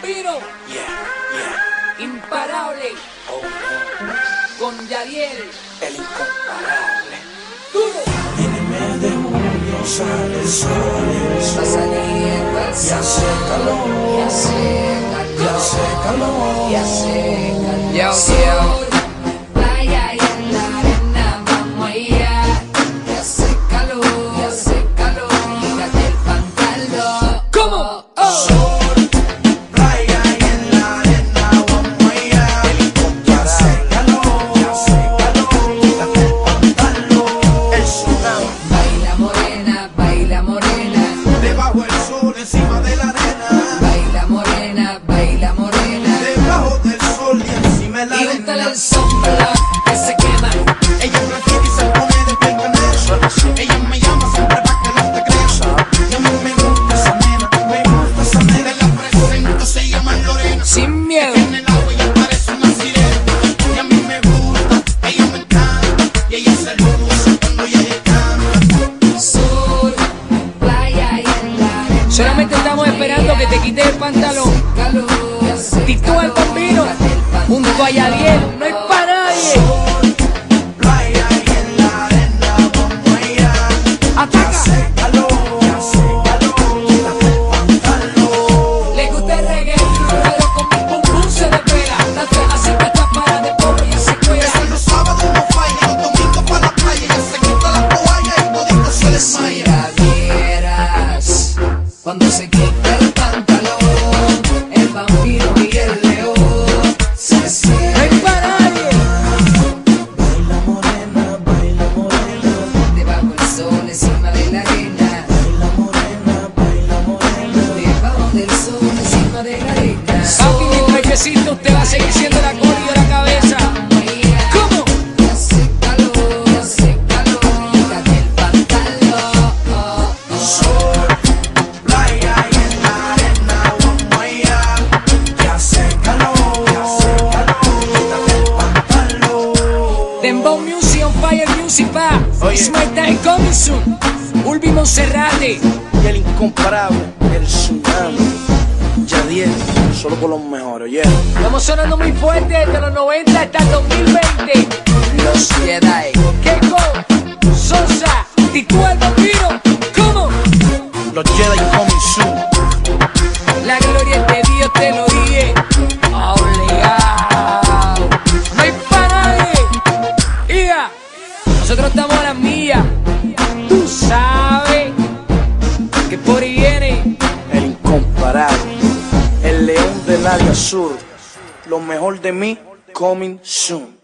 Bambino, imparable, con Yadiel, el incomparable. duro. En el mes de julio sale el sol, Va saliendo el y sol, hace calor, y hace y hace calor, y hace calor. Yo, Sol, playa y en la arena vamos allá. Y hace calor, quítate el pantalón. ¿Cómo? sol, playa y en la arena vamos allá. El incomparable, y hace calor, quítate el pantalón. El tsunami, Baila morena, debajo el sol, encima de la arena. baila morena, Debajo del sol y encima de la y úntale arena. el sunblock que se quema. Ella prefiere y se pone de pestañeo. Ella me llama siempre pa' que no te creas. Y a mí me gusta esa nena, Te la presento, se llama Lorena. Sin miedo. En el agua ella parece una sirena. Y a mí me gusta, ella me encanta. Y ella se luce cuando ella canta. Sol, playa y en la arena. solamente estamos esperando que te quites el pantalón. Calor, Titú el Bambino, junto a Yadiel, no hay para nadie. Playa y en la arena vamos allá. Ataca. Hace calor, quítate el pantalón. le gusta el reggae, pero con mi pum pum se despega. Tanto así que está para de pobre y se cuela. Eso los sábados no falla, los domingos para la playa. Ella se quita la toalla y todito se Si desmaya. la vieras cuando se quita el pantalón, el vampiro y el león se No cierran. hay para nadie. Baila morena, Debajo el sol, encima de la arena. baila morena. Debajo del sol, encima de la arena. Papi, mientras que existe, usted va a seguir siendo la cola y yo la cabeza. ¿Cómo? Y hace calor, quítate el pantalón. Sol, playa y en la arena vamos allá. Que hace calor, quítate el pantalón. Dembow Music on Fire Music pa. Oye. It's my time coming soon. Ulvi Monserrate. Y el incomparable, el tsunami. Yadiel, solo por los mejores, Estamos sonando muy fuerte desde los 90 hasta el 2020. Los Jedi. Keiko, Sosa, Titú el Bambino. ¿Cómo? Los Jedi coming soon. La gloria es de Dios, te lo dije. Obligado. No hay para nadie. Iga, nosotros estamos a las millas. Tú sabes que por ahí viene. El incomparable, el león del área sur. Lo mejor de mí, coming soon.